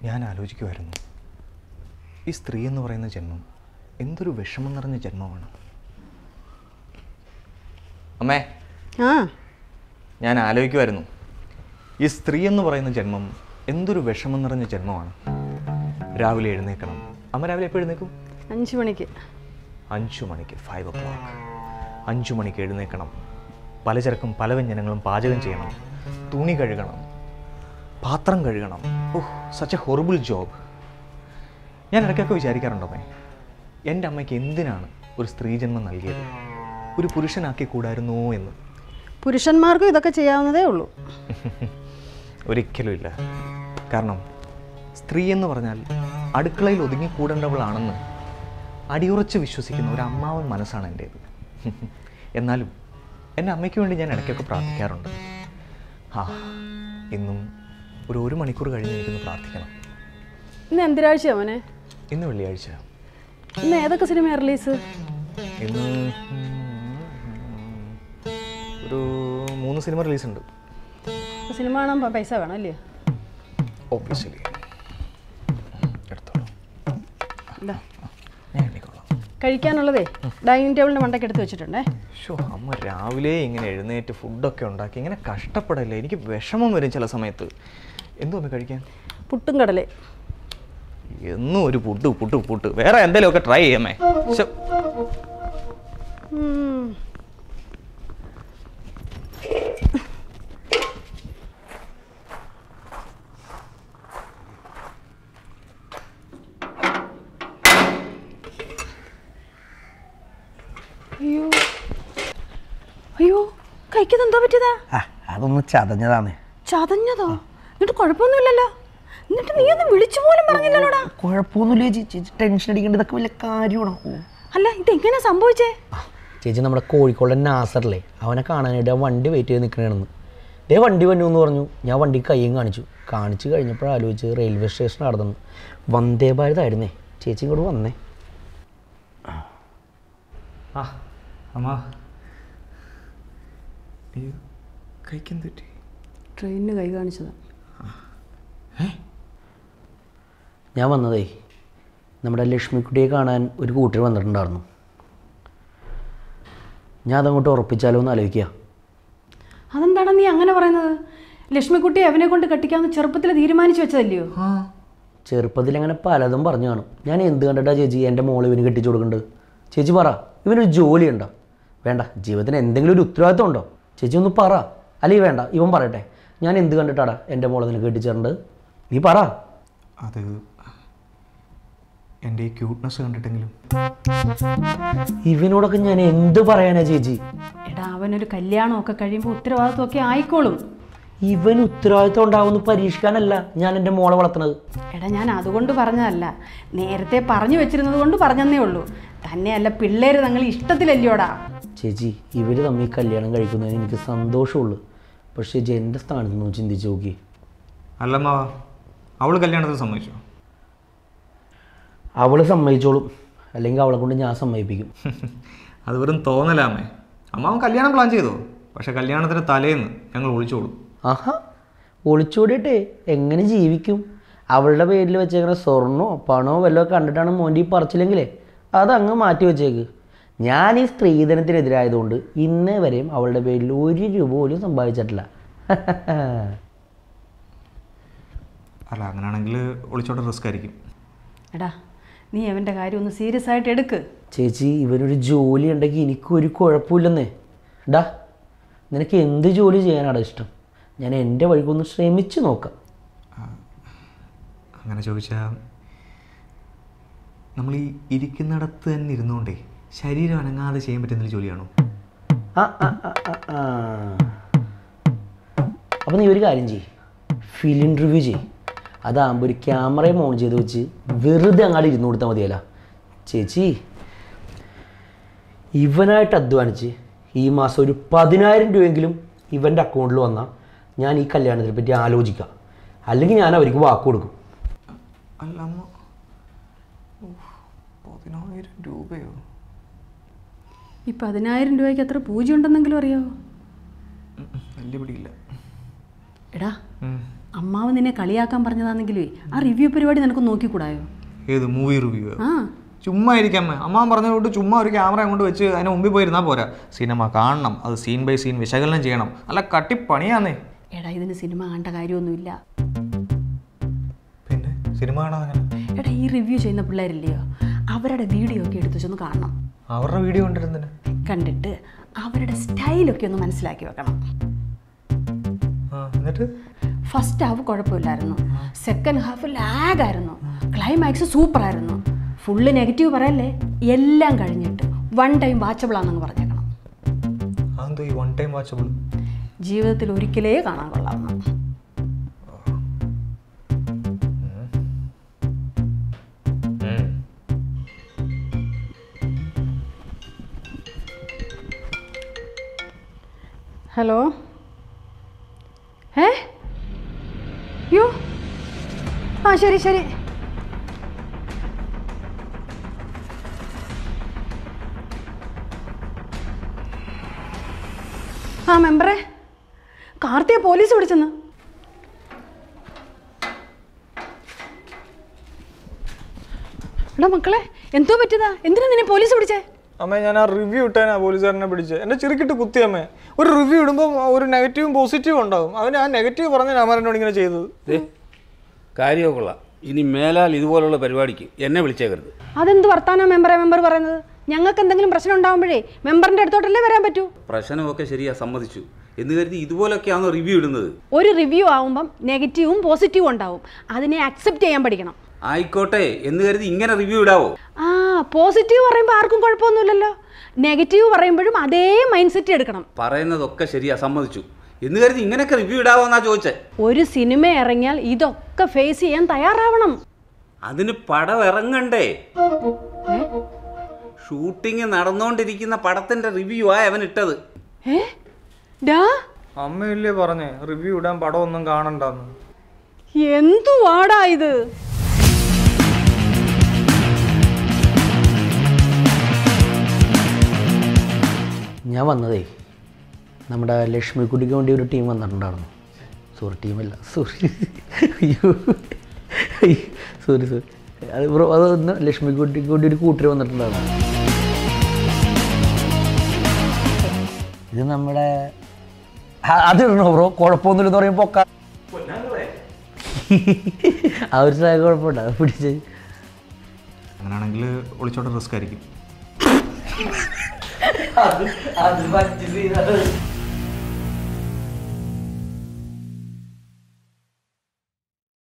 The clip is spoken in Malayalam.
ഞാൻ ആലോചിക്കുമായിരുന്നു, ഈ സ്ത്രീ എന്ന് പറയുന്ന ജന്മം എന്തൊരു വിഷമം നിറഞ്ഞ ജന്മമാണ്. അമ്മേ, ഞാൻ ആലോചിക്കുമായിരുന്നു, ഈ സ്ത്രീ എന്ന് പറയുന്ന ജന്മം എന്തൊരു വിഷമം നിറഞ്ഞ ജന്മമാണ്. രാവിലെ എഴുന്നേൽക്കണം. അമ്മ രാവിലെ എപ്പോൾ എഴുന്നേക്കും? 5 മണിക്ക്. 5 മണിക്ക്, 5 o'clock. 5 മണിക്ക് എഴുന്നേൽക്കണം. പലചരക്കും പല വ്യഞ്ജനങ്ങളും പാചകം ചെയ്യണം, തുണി കഴുകണം, പാത്രം കഴുകണം. Oh, such a horrible job. ഞാൻ ഇടയ്ക്കൊക്കെ വിചാരിക്കാറുണ്ടോ എൻ്റെ അമ്മയ്ക്ക് എന്തിനാണ് ഒരു സ്ത്രീജന്മം നൽകിയത്? ഒരു പുരുഷനാക്കി കൂടായിരുന്നോ എന്ന്. പുരുഷന്മാർക്കും ഇതൊക്കെ ചെയ്യാവുന്നതേ ഉള്ളൂ. ഒരിക്കലും ഇല്ല. കാരണം സ്ത്രീ എന്ന് പറഞ്ഞാൽ അടുക്കളയിൽ ഒതുങ്ങിക്കൂടേണ്ടവളാണെന്ന് അടിയുറച്ച് വിശ്വസിക്കുന്ന ഒരു അമ്മാവൻ മനസ്സാണ് എൻ്റേത്. എന്നാലും എൻ്റെ അമ്മയ്ക്ക് വേണ്ടി ഞാൻ ഇടയ്ക്കൊക്കെ പ്രാർത്ഥിക്കാറുണ്ട്. ഇന്നും ഒരു 1 മണിക്കൂർ കഴിഞ്ഞ് എനിക്കൊന്ന് പ്രാർത്ഥിക്കണം. ഇന്ന് എന്തിനാഴ്ചയാ മോനെ? ഇന്ന് വെള്ളിയാഴ്ച. ഇന്ന് ഏതൊക്കെ സിനിമ റിലീസ്? ഇന്ന് ഒരു 3 സിനിമ റിലീസുണ്ട്. സിനിമ കാണാൻ പൈസ വേണം അല്ലേ? ഒബ്വിയസ്ലി. എടുത്തോളൂ. കഴിക്കാനുള്ളതേ ഡൈനിങ് ടേബിളിൻ്റെ മണ്ടയ്ക്ക് എടുത്ത് വെച്ചിട്ടുണ്ടേ. അമ്മ രാവിലെ ഇങ്ങനെ എഴുന്നേറ്റ് ഫുഡൊക്കെ ഉണ്ടാക്കി ഇങ്ങനെ കഷ്ടപ്പെടല്ലേ? എനിക്ക് വിഷമം വരും ചില സമയത്ത്. എന്തോ അമ്മ കഴിക്കാൻ? പുട്ടും കടലേ. എന്നും ഒരു പുട്ട്. വേറെ എന്തെങ്കിലുമൊക്കെ ട്രൈ ചെയ്യാമേ. അയ്യോ, കഴിക്കുന്നത് എന്തോ പറ്റിയതാ? അതൊന്ന് ചതഞ്ഞതാണ്. ചതഞ്ഞതോ? എന്നിട്ട് കുഴപ്പമൊന്നുമില്ലല്ലോ. എന്നിട്ട് നീ ഒന്നും വിളിച്ചു പോലും പറഞ്ഞില്ലല്ലോടാ. കുഴപ്പമൊന്നുമില്ല ചേച്ചി, ടെൻഷൻ അടിക്കേണ്ട, ഇതൊക്കെ വലിയ കാര്യമാണോ? അല്ല, ഇതെങ്ങനെ സംഭവിച്ചേ? ചേച്ചി, നമ്മുടെ കോഴിക്കോട് നാസറിലെ അവനെ കാണാനായിട്ട് ആ വണ്ടി വെയിറ്റ് ചെയ്ത് നിൽക്കണമെന്ന്. ഇതേ വണ്ടി വന്നു എന്ന് പറഞ്ഞു. ഞാൻ വണ്ടി കയ്യും കാണിച്ചു കഴിഞ്ഞപ്പോഴാലോചിച്ച് റെയിൽവേ സ്റ്റേഷൻ നടന്നു. വന്ദേ ഭാരത് ആയിരുന്നേ. ചേച്ചി ഇങ്ങോട്ട് വന്നേ. അമ്മ കഴിക്കാൻ തെറ്റി. ട്രെയിനിന് കൈ കാണിച്ചതാ. ഞാൻ വന്നതേ നമ്മുടെ ലക്ഷ്മിക്കുട്ടിയെ കാണാൻ ഒരു കൂട്ടർ വന്നിട്ടുണ്ടായിരുന്നു. ഞാൻ അതങ്ങോട്ട് ഉറപ്പിച്ചാലോ എന്ന് ആലോചിക്കുക. അതെന്താണ് നീ അങ്ങനെ പറയുന്നത്? ലക്ഷ്മിക്കുട്ടിയെ അവനെ കൊണ്ട് കെട്ടിക്കാമെന്ന് ചെറുപ്പത്തിൽ തീരുമാനിച്ചു വെച്ചതല്ലയോ? ചെറുപ്പത്തിൽ അങ്ങനെ പലതും പറഞ്ഞു കാണും. ഞാൻ എന്ത് കണ്ടിട്ടാ ചേച്ചി എൻ്റെ മോള് ഇവന് കെട്ടിച്ചു കൊടുക്കുന്നുണ്ട്? ചേച്ചി പറ, ഇവനൊരു ജോലി ഉണ്ടോ? വേണ്ട, ജീവിതത്തിന് എന്തെങ്കിലും ഒരു ഉത്തരവാദിത്വം ഉണ്ടോ? ചേച്ചി ഒന്ന് പറ. അല്ലെങ്കിൽ വേണ്ട, ഇവൻ പറയട്ടെ. ഞാൻ എന്ത് കണ്ടിട്ടാടാ എൻ്റെ മോളെ നിനക്ക് കെട്ടിച്ചിട്ടുണ്ട്? നീ പറ. അത് എൻ്റെ ഈ ക്യൂട്ട്നെസ് കണ്ടിട്ടെങ്കിലും. ഇവനോടൊക്കെ ഞാൻ എന്ത് പറയാനാ ചേച്ചി? എടാ, അവനൊരു കല്യാണമൊക്കെ കഴിയുമ്പോൾ ഉത്തരവാദിത്വമൊക്കെ ആയിക്കോളും. ഇവൻ ഉത്തരവാദിത്വം ഉണ്ടാവുമെന്ന് പരീക്ഷിക്കാനല്ല ഞാൻ എൻ്റെ മോളെ വളർത്തുന്നത്. എടാ, ഞാൻ അതുകൊണ്ട് പറഞ്ഞതല്ല, നേരത്തെ പറഞ്ഞു വെച്ചിരുന്നത് കൊണ്ട് പറഞ്ഞതേ ഉള്ളൂ. തന്നെയല്ല, പിള്ളേര് തങ്ങൾ ഇഷ്ടത്തിലല്ലോടാ. ചേച്ചി, ഇവർ തമ്മിൽ കല്യാണം കഴിക്കുന്നതിന് എനിക്ക് സന്തോഷമുള്ളൂ. പക്ഷേ എൻ്റെ സ്ഥാനത്ത് നിന്ന് ചിന്തിച്ച് നോക്കി. അല്ലമ്മ, അവൾ കല്യാണത്തിന് സമ്മതിച്ചോ? അവൾ സമ്മതിച്ചോളും, അല്ലെങ്കിൽ അവളെ കൊണ്ട് ഞാൻ സമ്മതിപ്പിക്കും. അത് വെറും തോന്നലാമേ. അമ്മാവൻ കല്യാണം പ്ലാൻ ചെയ്തോ? പക്ഷെ കല്യാണത്തിന് തലേന്ന് ഞങ്ങൾ ഒളിച്ചോടും. ഒളിച്ചോടിയിട്ടേ എങ്ങനെ ജീവിക്കും? അവളുടെ പേരിൽ വെച്ചേക്കുന്ന സ്വർണ്ണോ പണമോ വല്ലതും കണ്ടിട്ടാണ് മോൻ്റെ ഈ പറിച്ചില്ലെങ്കിലേ അതങ്ങ് മാറ്റി വെച്ചേക്ക്. ഞാൻ ഈ സ്ത്രീധനത്തിനെതിരായതുകൊണ്ട് ഇന്നേ വരെയും അവളുടെ പേരിൽ 1 രൂപ പോലും സമ്പാദിച്ചിട്ടില്ല. അല്ല, അങ്ങനെയാണെങ്കിൽ ഒളിച്ചോട്ട റിസ്ക് ആയിരിക്കും. എടാ, നീ അവൻ്റെ കാര്യം ഒന്ന് സീരിയസ് ആയിട്ട് എടുക്ക്. ചേച്ചി, ഇവനൊരു ജോലി ഉണ്ടെങ്കിൽ എനിക്കൊരു കുഴപ്പമില്ലെന്നേ. ഡാ, നിനക്ക് എന്ത് ജോലി ചെയ്യാനാണ് ഇഷ്ടം? ഞാൻ എൻ്റെ വഴിക്കൊന്ന് ശ്രമിച്ചു നോക്കാം. അങ്ങനെ ചോദിച്ചാൽ നമ്മൾ ഈ ഇരിക്കുന്നിടത്ത് തന്നെ ഇരുന്നുകൊണ്ടേ ശരീരം അനങ്ങാതെ ചെയ്യാൻ പറ്റുന്ന ജോലിയാണോ? അപ്പം നീ ഒരു കാര്യം ചെയ്യ്, ഫിലിം റിവ്യൂ ചെയ്യ്. അതാകുമ്പോൾ ഒരു ക്യാമറയും ഓൺ ചെയ്ത് വെച്ച് വെറുതെ അങ്ങാടി ഇരുന്ന് കൊടുത്താൽ മതിയല്ല. ചേച്ചി, ഇവനായിട്ട് അധ്വാനിച്ച് ഈ മാസം ഒരു 10,000 രൂപയെങ്കിലും ഇവൻ്റെ അക്കൗണ്ടിൽ വന്നാൽ ഞാൻ ഈ കല്യാണത്തിനെ പറ്റി ആലോചിക്കാം. അല്ലെങ്കിൽ ഞാൻ അവർക്ക് വാക്ക് കൊടുക്കും. അല്ല അമ്മ, 10,000 രൂപയോ? ഈ 10,000 രൂപയ്ക്ക് എത്ര പൂജ ഉണ്ടെന്നെങ്കിലും അറിയാവോ? വലിയ പിടിയില്ല. എടാ, അമ്മാവ് നിന്നെ കളിയാക്കാൻ പറഞ്ഞതാണെങ്കിലേ ആ റിവ്യൂ പരിപാടി നിനക്ക് നോക്കിക്കൂടായോ? ഏത് മൂവി റിവ്യൂ? ആ ചുമ്മാ ഇരിക്കാം. അമ്മാവൻ പറഞ്ഞതുകൊണ്ട് ചുമ്മാ ഒരു ക്യാമറ അങ്ങോട്ട് വെച്ച് അതിന് മുമ്പിൽ പോയിരുന്നാൽ പോരാ. സിനിമ കാണണം, അത് സീൻ ബൈ സീൻ വിശകലനം ചെയ്യണം. അല്ല കട്ടിപ്പണിയാന്നേ. എടാ ഇതിന് സിനിമ കാണേണ്ട കാര്യമൊന്നുമില്ല. പിന്നെ സിനിമ കാണാൻ അങ്ങനെ? എടാ ഈ റിവ്യൂ ചെയ്യുന്ന പിള്ളേരില്ലയോ, അവരുടെ വീഡിയോ ഒക്കെ എടുത്ത് വെച്ചൊന്ന് കാണണം. അവരുടെ വീഡിയോ കണ്ടിരുന്നതിന് കണ്ടിട്ട് അവരുടെ സ്റ്റൈലൊക്കെ ഒന്ന് മനസ്സിലാക്കി വെക്കണം. എന്നിട്ട് ഫസ്റ്റ് ഹാഫ് കുഴപ്പമില്ലായിരുന്നു, സെക്കൻഡ് ഹാഫ് ലാഗായിരുന്നു, ക്ലൈമാക്സ് സൂപ്പറായിരുന്നു. ഫുള്ള് നെഗറ്റീവ് പറയല്ലേ, എല്ലാം കഴിഞ്ഞിട്ട് 1 ടൈം വാച്ചബിൾ ആണെന്ന് പറഞ്ഞേക്കണം. അതെന്തോ ഈ 1 ടൈം വാച്ചബിൾ? ജീവിതത്തിൽ ഒരിക്കലേ കാണാൻ കൊള്ളാവുന്ന. ഹലോ, യോ ആ ശരി ശരി. ആ മെമ്പറെ, കാർത്തിയെ പോലീസ് പിടിച്ചെന്ന്. എടാ മക്കളെ, എന്തോ പറ്റിയതാ? എന്തിനാ നിന്നെ പോലീസ് പിടിച്ചേ? അമ്മേ, ഞാൻ ആ റിവ്യൂ ഇട്ടാനാ പോലീസുകാരനെ പിടിച്ചത്. എന്നെ ചെറുക്കിട്ട് കുത്തി അമ്മേ. ഒരു റിവ്യൂ ഇടുമ്പോൾ ഒരു നെഗറ്റീവും പോസിറ്റീവും ഉണ്ടാവും. അവന് ആ നെഗറ്റീവ് പറഞ്ഞാൽ അമരനോട് ഇങ്ങനെ ചെയ്തത്. കാര്യമോ കൊള്ളാം. ഇനി മേലാൽ ഇതുപോലുള്ള പരിപാടിക്ക് എന്നെ വിളിച്ചേക്കരുത്. അതെന്ത് വർത്താനാ മെമ്പറെ മെമ്പർ പറയുന്നത്? ഞങ്ങൾക്ക് എന്തെങ്കിലും പ്രശ്നം ഉണ്ടാകുമ്പോഴേ മെമ്പറിന്റെ അടുത്തോട്ടല്ലേ വരാൻ പറ്റൂ. പ്രശ്നമൊക്കെ ശരിയാ, സമ്മതിച്ചു. എന്ന് കരുതി ഇതുപോലൊക്കെയാണോ റിവ്യൂ ഇടുന്നത്? ഒരു റിവ്യൂ ആവുമ്പം നെഗറ്റീവും പോസിറ്റീവും ഉണ്ടാവും. അതിനെ അക്സെപ്റ്റ് ചെയ്യാൻ പഠിക്കണം. ആയിക്കോട്ടെ, എന്ന് കരുതി ഇങ്ങനെ റിവ്യൂ ഇടാവോ? ആ പോസിറ്റീവ് പറയുമ്പോൾ ആർക്കും കുഴപ്പമൊന്നുമില്ലല്ലോ. നെഗറ്റീവ് പറയുമ്പോഴും അതേ മൈൻഡ് സെറ്റ് എടുക്കണം. പറയുന്നതൊക്കെ ശരിയാ, സമ്മതിച്ചു. എന്ന് കരുതി ഇങ്ങനെയൊക്കെ റിവ്യൂ ഇടാവോന്നാ ചോദിച്ചേ. ഒരു സിനിമ ഇറങ്ങിയാൽ ഇതൊക്കെ ഫേസ് ചെയ്യാൻ തയ്യാറാവണം. അതിന് പടം ഇറങ്ങണ്ടേ? ഷൂട്ടിങ് നടന്നുകൊണ്ടിരിക്കുന്ന പടത്തിന്റെ റിവ്യൂ ആ അവൻ ഇട്ടത്. അമ്മയില്ലേ പറഞ്ഞേ റിവ്യൂ ഇടാൻ പടം ഒന്നും കാണണ്ടെന്ന്. എന്തു വാടാ ഇത്? ഞാൻ വന്നതേ നമ്മുടെ ലക്ഷ്മിക്കുട്ടിക്ക് വേണ്ടി ഒരു ടീം വന്നിട്ടുണ്ടായിരുന്നു. സോറി, ടീമല്ല, സോറി, അയ്യോ സോറി സോറി. അത് ബ്രോ, അതൊന്ന് ലക്ഷ്മിക്കുട്ടിക്ക് വേണ്ടി ഒരു കൂട്ടർ വന്നിട്ടുണ്ടായിരുന്നു. ഇത് നമ്മുടെ അതിടണോ ബ്രോ? കുഴപ്പമൊന്നുമില്ലെന്ന് പറയുമ്പോൾ പൊക്ക ആ ഒരു സാധനം കുഴപ്പമുണ്ട്, അത് പിടിച്ച്. അങ്ങനെയാണെങ്കിൽ ഒളിച്ചോട്ട റിസ്ക് ആയിരിക്കും. അത്